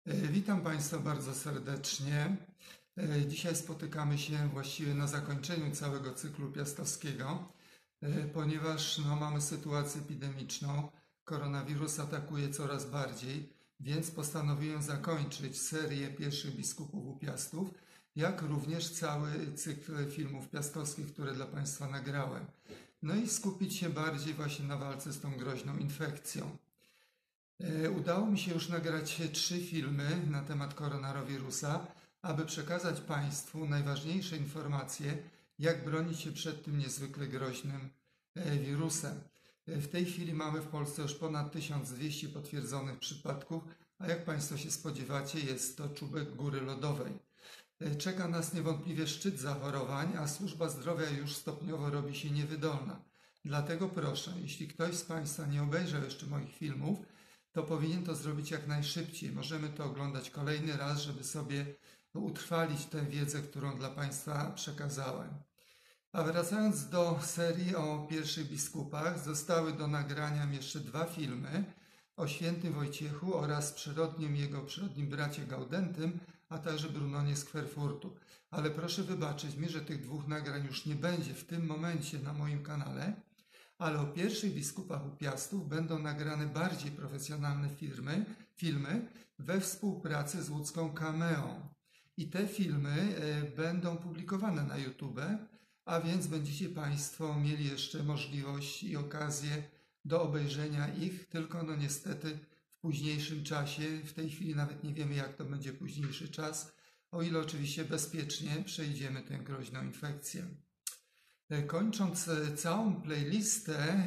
Witam Państwa bardzo serdecznie. Dzisiaj spotykamy się właściwie na zakończeniu całego cyklu piastowskiego, ponieważ mamy sytuację epidemiczną. Koronawirus atakuje coraz bardziej, więc postanowiłem zakończyć serię pierwszych biskupów u Piastów, jak również cały cykl filmów piastowskich, które dla Państwa nagrałem. No i skupić się bardziej właśnie na walce z tą groźną infekcją. Udało mi się już nagrać 3 filmy na temat koronawirusa, aby przekazać Państwu najważniejsze informacje, jak bronić się przed tym niezwykle groźnym wirusem. W tej chwili mamy w Polsce już ponad 1200 potwierdzonych przypadków, a jak Państwo się spodziewacie, jest to czubek góry lodowej. Czeka nas niewątpliwie szczyt zachorowań, a służba zdrowia już stopniowo robi się niewydolna. Dlatego proszę, jeśli ktoś z Państwa nie obejrzał jeszcze moich filmów, to powinien to zrobić jak najszybciej. Możemy to oglądać kolejny raz, żeby sobie utrwalić tę wiedzę, którą dla Państwa przekazałem. A wracając do serii o pierwszych biskupach, zostały do nagrania jeszcze 2 filmy o świętym Wojciechu oraz jego przyrodnim bracie Gaudentym, a także Brunonie z Querfurtu. Ale proszę wybaczyć mi, że tych 2 nagrań już nie będzie w tym momencie na moim kanale, ale o pierwszych biskupach u Piastów będą nagrane bardziej profesjonalne filmy we współpracy z łódzką Cameą. I te filmy będą publikowane na YouTube, a więc będziecie Państwo mieli jeszcze możliwość i okazję do obejrzenia ich, tylko niestety w późniejszym czasie. W tej chwili nawet nie wiemy, jak to będzie późniejszy czas, o ile oczywiście bezpiecznie przejdziemy tę groźną infekcję. Kończąc całą playlistę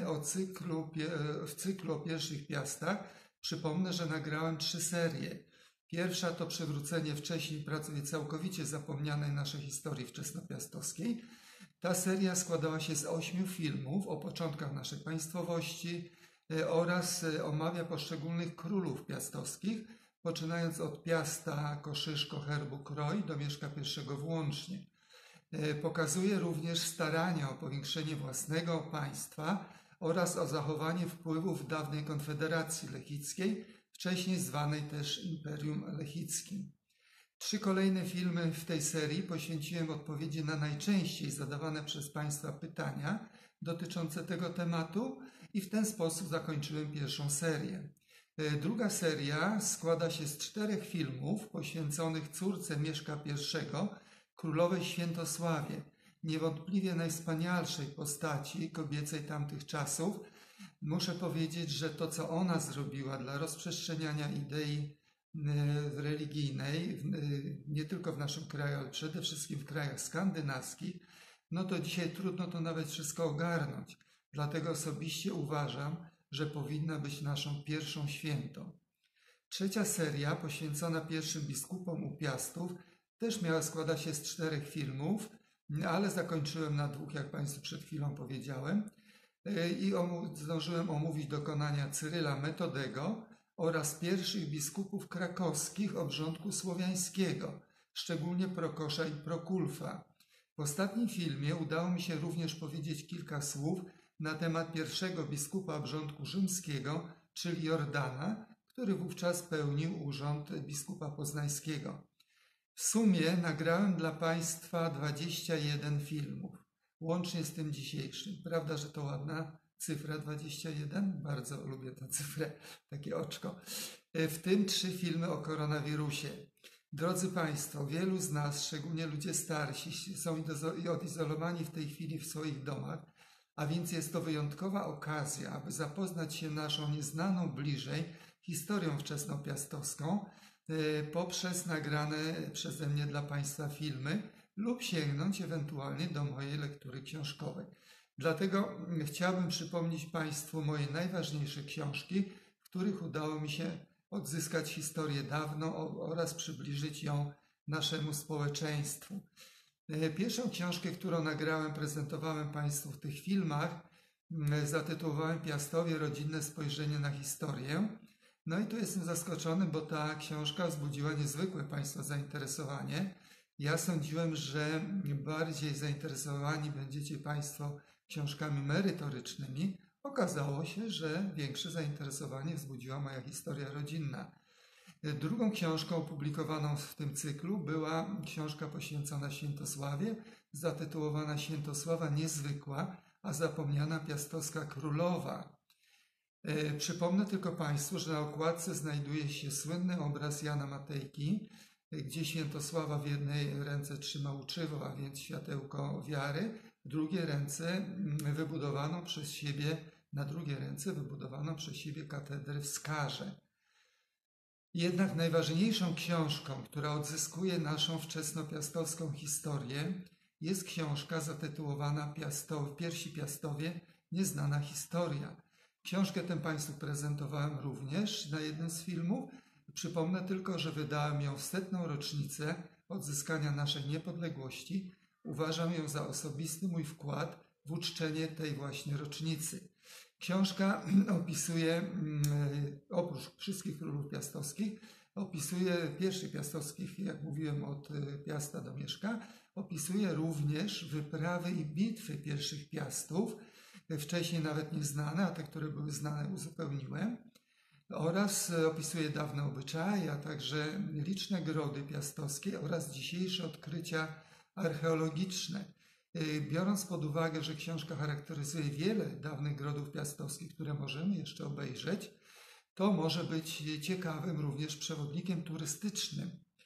w cyklu o pierwszych piastach, przypomnę, że nagrałem 3 serie. Pierwsza to przywrócenie wcześniej prawie całkowicie zapomnianej naszej historii wczesnopiastowskiej. Ta seria składała się z 8 filmów o początkach naszej państwowości oraz omawia poszczególnych królów piastowskich, poczynając od Piasta, Koszyszko, Herbu, Kroj do Mieszka I włącznie. Pokazuje również starania o powiększenie własnego państwa oraz o zachowanie wpływów dawnej Konfederacji Lechickiej, wcześniej zwanej też Imperium Lechickim. 3 kolejne filmy w tej serii poświęciłem odpowiedzi na najczęściej zadawane przez Państwa pytania dotyczące tego tematu i w ten sposób zakończyłem pierwszą serię. Druga seria składa się z 4 filmów poświęconych córce Mieszka I, królowej Świętosławie, niewątpliwie najwspanialszej postaci kobiecej tamtych czasów. Muszę powiedzieć, że to, co ona zrobiła dla rozprzestrzeniania idei religijnej, nie tylko w naszym kraju, ale przede wszystkim w krajach skandynawskich, to dzisiaj trudno to nawet wszystko ogarnąć. Dlatego osobiście uważam, że powinna być naszą pierwszą świętą. Trzecia seria, poświęcona pierwszym biskupom u Piastów, też miała składać się z 4 filmów, ale zakończyłem na 2, jak Państwu przed chwilą powiedziałem. I zdążyłem omówić dokonania Cyryla Metodego oraz pierwszych biskupów krakowskich obrządku słowiańskiego, szczególnie Prokosza i Prokulfa. W ostatnim filmie udało mi się również powiedzieć kilka słów na temat pierwszego biskupa obrządku rzymskiego, czyli Jordana, który wówczas pełnił urząd biskupa poznańskiego. W sumie nagrałem dla Państwa 21 filmów, łącznie z tym dzisiejszym. Prawda, że to ładna cyfra 21? Bardzo lubię tę cyfrę, takie oczko. W tym 3 filmy o koronawirusie. Drodzy Państwo, wielu z nas, szczególnie ludzie starsi, są odizolowani w tej chwili w swoich domach, a więc jest to wyjątkowa okazja, aby zapoznać się naszą nieznaną bliżej historią wczesnopiastowską, poprzez nagrane przeze mnie dla Państwa filmy lub sięgnąć ewentualnie do mojej lektury książkowej. Dlatego chciałbym przypomnieć Państwu moje najważniejsze książki, w których udało mi się odzyskać historię dawną oraz przybliżyć ją naszemu społeczeństwu. Pierwszą książkę, którą nagrałem, prezentowałem Państwu w tych filmach, zatytułowałem Piastowie – rodzinne spojrzenie na historię. I tu jestem zaskoczony, bo ta książka wzbudziła niezwykłe Państwa zainteresowanie. Ja sądziłem, że bardziej zainteresowani będziecie Państwo książkami merytorycznymi. Okazało się, że większe zainteresowanie wzbudziła moja historia rodzinna. Drugą książką opublikowaną w tym cyklu była książka poświęcona Świętosławie, zatytułowana Świętosława niezwykła, a zapomniana piastowska królowa. Przypomnę tylko Państwu, że na okładce znajduje się słynny obraz Jana Matejki, gdzie Świętosława w jednej ręce trzyma łuczywo, a więc światełko wiary, w drugiej ręce na drugiej ręce wybudowano przez siebie katedrę w Skarze. Jednak najważniejszą książką, która odzyskuje naszą wczesnopiastowską historię, jest książka zatytułowana Pierwsi Piastowie – Nieznana historia. Książkę tę Państwu prezentowałem również na jednym z filmów. Przypomnę tylko, że wydałem ją w 100. rocznicę odzyskania naszej niepodległości. Uważam ją za osobisty mój wkład w uczczenie tej właśnie rocznicy. Książka opisuje, oprócz wszystkich królów piastowskich, opisuje pierwszych piastowskich, jak mówiłem, od Piasta do Mieszka, opisuje również wyprawy i bitwy pierwszych Piastów, wcześniej nawet nieznane, a te, które były znane, uzupełniłem, oraz opisuje dawne obyczaje, a także liczne grody piastowskie oraz dzisiejsze odkrycia archeologiczne. Biorąc pod uwagę, że książka charakteryzuje wiele dawnych grodów piastowskich, które możemy jeszcze obejrzeć, to może być ciekawym również przewodnikiem turystycznym.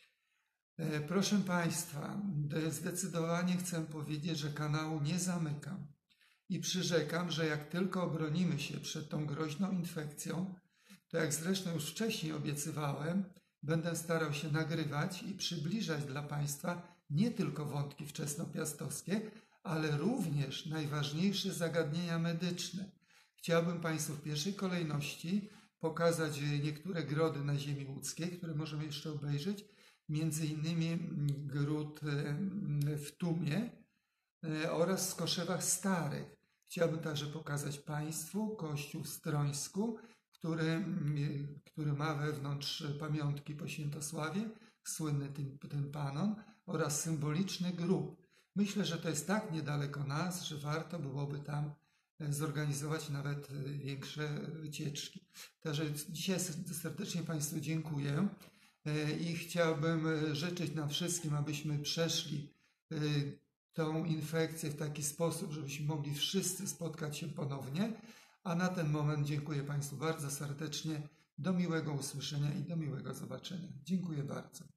Proszę Państwa, zdecydowanie chcę powiedzieć, że kanału nie zamykam i przyrzekam, że jak tylko obronimy się przed tą groźną infekcją, to jak zresztą już wcześniej obiecywałem, będę starał się nagrywać i przybliżać dla Państwa nie tylko wątki wczesnopiastowskie, ale również najważniejsze zagadnienia medyczne. Chciałbym Państwu w pierwszej kolejności pokazać niektóre grody na ziemi łódzkiej, które możemy jeszcze obejrzeć, między innymi gród w Tumie oraz w Skoszewach Starych. Chciałbym także pokazać Państwu kościół w Strońsku, który ma wewnątrz pamiątki po Świętosławie, słynny tympanon oraz symboliczny grób. Myślę, że to jest tak niedaleko nas, że warto byłoby tam zorganizować nawet większe wycieczki. Także dzisiaj serdecznie Państwu dziękuję i chciałbym życzyć nam wszystkim, abyśmy przeszli tą infekcję w taki sposób, żebyśmy mogli wszyscy spotkać się ponownie. A na ten moment dziękuję Państwu bardzo serdecznie. Do miłego usłyszenia i do miłego zobaczenia. Dziękuję bardzo.